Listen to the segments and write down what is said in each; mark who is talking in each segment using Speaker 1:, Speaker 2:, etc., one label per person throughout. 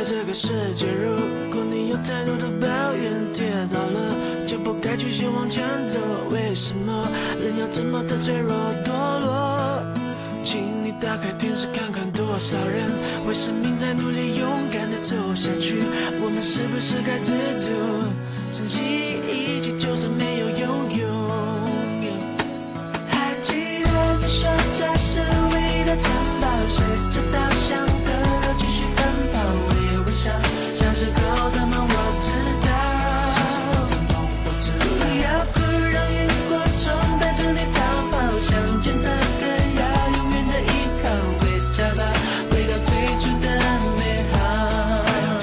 Speaker 1: 这个世界，如果你有太多的抱怨，跌倒了就不该继续往前走。为什么人要这么的脆弱堕落？请你打开电视看看，多少人为生命在努力，勇敢的走下去。我们是不是该知足，珍惜一切，就算没有拥有。还记得你说这是唯一的城堡，随着稻香河继续奔跑，微微笑，小时候的梦我知道。不要哭，让萤火虫带着你逃跑，想见的歌要永远的依靠，会找到回到最初的美好。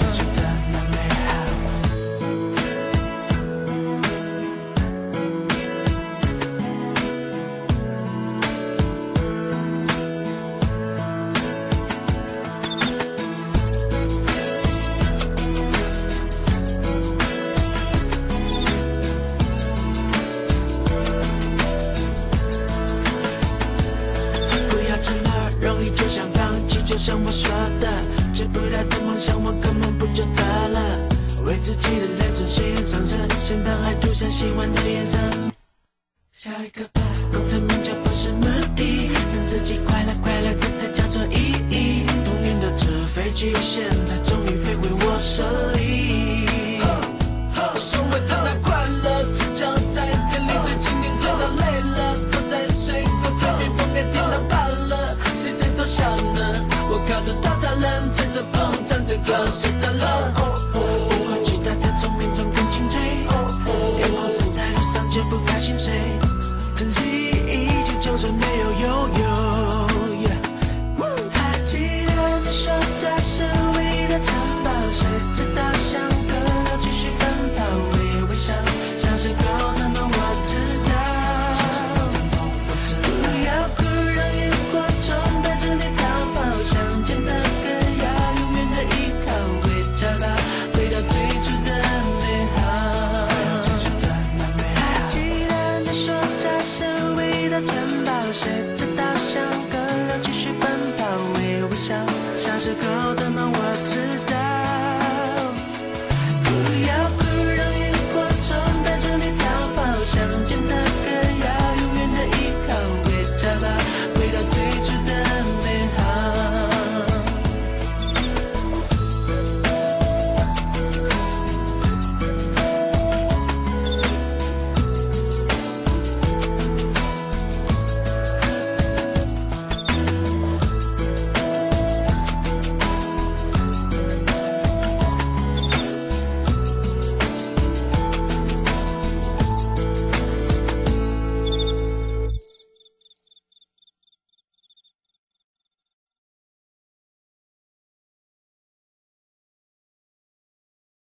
Speaker 1: 就像我说的，追不到的梦想我根本不就得了？为自己的人生写上层，先把爱涂上喜欢的颜色。下一个。